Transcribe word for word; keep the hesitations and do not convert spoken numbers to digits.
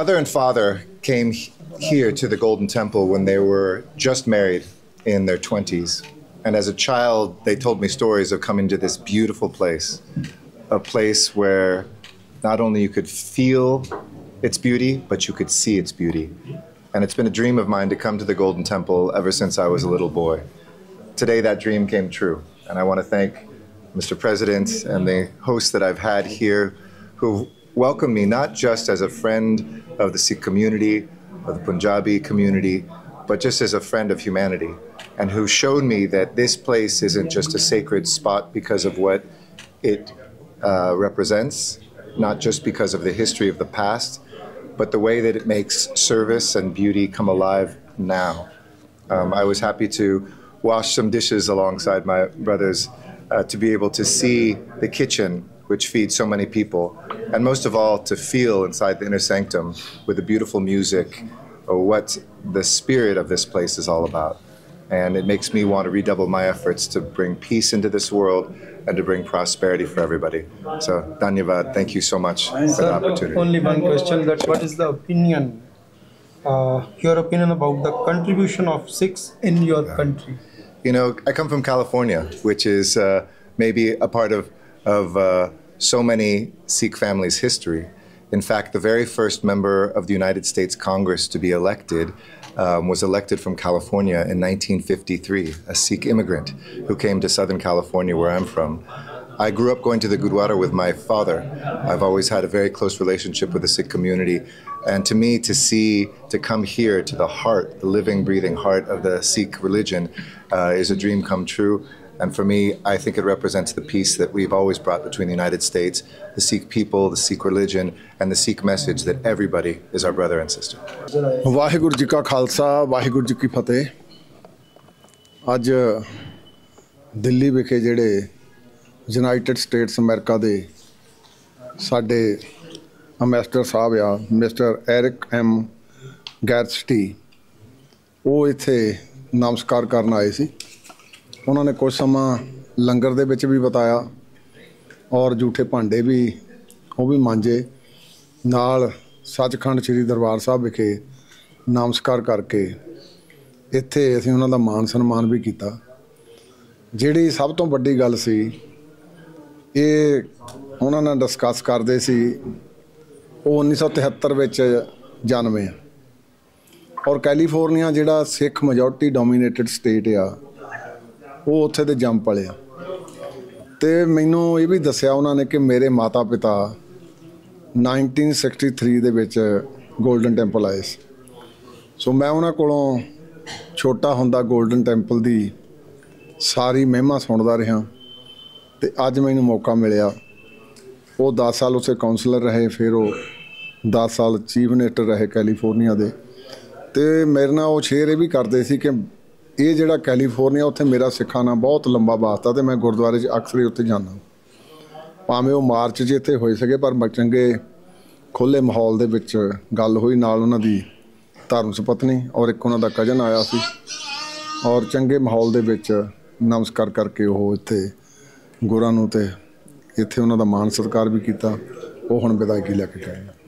mother and father came here to the Golden Temple when they were just married in their twenties. And as a child, they told me stories of coming to this beautiful place, a place where not only you could feel its beauty, but you could see its beauty. And it's been a dream of mine to come to the Golden Temple ever since I was a little boy. Today, that dream came true. And I want to thank Mister President and the hosts that I've had here who welcomed me not just as a friend of the Sikh community, of the Punjabi community, but just as a friend of humanity, and who showed me that this place isn't just a sacred spot because of what it uh, represents, not just because of the history of the past, but the way that it makes service and beauty come alive now. Um, I was happy to wash some dishes alongside my brothers, uh, to be able to see the kitchen, which feeds so many people, and most of all, to feel inside the inner sanctum with the beautiful music, or what the spirit of this place is all about. And it makes me want to redouble my efforts to bring peace into this world and to bring prosperity for everybody. So, Dhanyavad, thank you so much for Sir, the opportunity. Only one question, that what is the opinion, uh, your opinion about the contribution of Sikhs in your yeah. country? You know, I come from California, which is uh, maybe a part of, of uh, so many Sikh families' history. In fact, the very first member of the United States Congress to be elected um, was elected from California in nineteen fifty-three, a Sikh immigrant who came to Southern California, where I'm from. I grew up going to the Gurdwara with my father. I've always had a very close relationship with the Sikh community. And to me, to see, to come here to the heart, the living, breathing heart of the Sikh religion uh, is a dream come true. And for me, I think it represents the peace that we've always brought between the United States, the Sikh people, the Sikh religion, and the Sikh message that everybody is our brother and sister. Waheguru ji ਕਾ ਖਾਲਸਾ, ਵਾਹਿਗੁਰੂ ਜੀ ਕੀ ਫਤਿਹ। ਅੱਜ ਦਿੱਲੀ ਵਿਖੇ ਜਿਹੜੇ United States America ਦੇ ਸਾਡੇ ambassador ਸਾਹਿਬ ਆ, mister Eric M ਗੈਰਸਟੀ, ਉਹ ਇੱਥੇ ਨਮਸਕਾਰ ਕਰਨ ਆਏ ਸੀ। ਉਹਨਾਂ ਨੇ ਕੁਝ ਸਮਾਂ ਲੰਗਰ ਦੇ ਵਿੱਚ ਵੀ ਬਿਤਾਇਆ ਔਰ ਝੂਠੇ ਭਾਂਡੇ ਵੀ ਉਹ ਵੀ ਮਾਂਜੇ, ਨਾਲ ਸੱਚਖੰਡ ਸ੍ਰੀ ਦਰਬਾਰ ਸਾਹਿਬ ਵਿਖੇ ਨਮਸਕਾਰ ਕਰਕੇ ਇੱਥੇ ਅਸੀਂ ਉਹਨਾਂ ਦਾ ਮਾਣ ਸਨਮਾਨ ਵੀ ਕੀਤਾ। ਜਿਹੜੀ ਸਭ ਤੋਂ ਵੱਡੀ ਗੱਲ ਸੀ, ਇਹ ਉਹਨਾਂ ਨਾਲ ਡਿਸਕਸ ਕਰਦੇ ਸੀ, ਉਹ ਉੱਨੀ ਸੌ ਤਿਹੱਤਰ ਵਿੱਚ ਜਨਮੇ ਔਰ ਕੈਲੀਫੋਰਨੀਆ ਜਿਹੜਾ ਸਿੱਖ ਮੈਜੋਰਟੀ ਡੋਮੀਨੇਟਡ ਸਟੇਟ ਆ, ਉਹ ਉੱਥੇ ਦੇ ਜੰਮ ਪਲਿਆ। ਅਤੇ ਮੈਨੂੰ ਇਹ ਵੀ ਦੱਸਿਆ ਉਹਨਾਂ ਨੇ ਕਿ ਮੇਰੇ ਮਾਤਾ ਪਿਤਾ ਨਾਈਨਟੀਨ ਸਿਕਸਟੀ ਥਰੀ ਦੇ ਵਿੱਚ ਗੋਲਡਨ ਟੈਂਪਲ ਆਏ ਸੀ। ਸੋ ਮੈਂ ਉਹਨਾਂ ਕੋਲੋਂ ਛੋਟਾ ਹੁੰਦਾ ਗੋਲਡਨ ਟੈਂਪਲ ਦੀ ਸਾਰੀ ਮਹਿਮਾ ਸੁਣਦਾ ਰਿਹਾ, ਅਤੇ ਅੱਜ ਮੈਨੂੰ ਮੌਕਾ ਮਿਲਿਆ। ਉਹ ਦਸ ਸਾਲ ਉੱਥੇ ਕਾਉਂਸਲਰ ਰਹੇ, ਫਿਰ ਉਹ ਦਸ ਸਾਲ ਚੀਫ ਮਿਨਿਸਟਰ ਰਹੇ ਕੈਲੀਫੋਰਨੀਆ ਦੇ। ਅਤੇ ਮੇਰੇ ਨਾਲ ਉਹ ਸ਼ੇਅਰ ਇਹ ਵੀ ਕਰਦੇ ਸੀ ਕਿ ਇਹ ਜਿਹੜਾ ਕੈਲੀਫੋਰਨੀਆ, ਉੱਥੇ ਮੇਰਾ ਸਿੱਖਾਂ ਨਾਲ ਬਹੁਤ ਲੰਬਾ ਵਾਸਤਾ, ਅਤੇ ਮੈਂ ਗੁਰਦੁਆਰੇ 'ਚ ਅਕਸਰ ਹੀ ਉੱਥੇ ਜਾਂਦਾ। ਭਾਵੇਂ ਉਹ ਮਾਰਚ 'ਚ ਇੱਥੇ ਹੋਏ ਸੀਗੇ, ਪਰ ਚੰਗੇ ਖੁੱਲ੍ਹੇ ਮਾਹੌਲ ਦੇ ਵਿੱਚ ਗੱਲ ਹੋਈ। ਨਾਲ ਉਹਨਾਂ ਦੀ ਧਰਮ ਸਪਤਨੀ ਔਰ ਇੱਕ ਉਹਨਾਂ ਦਾ ਕਜ਼ਨ ਆਇਆ ਸੀ, ਔਰ ਚੰਗੇ ਮਾਹੌਲ ਦੇ ਵਿੱਚ ਨਮਸਕਾਰ ਕਰਕੇ ਉਹ ਇੱਥੇ ਗੁਰਾਂ ਨੂੰ, ਅਤੇ ਇੱਥੇ ਉਹਨਾਂ ਦਾ ਮਾਣ ਸਤਿਕਾਰ ਵੀ ਕੀਤਾ। ਉਹ ਹੁਣ ਵਿਦਾਇਗੀ ਲੈ ਕੇ ਗਏ।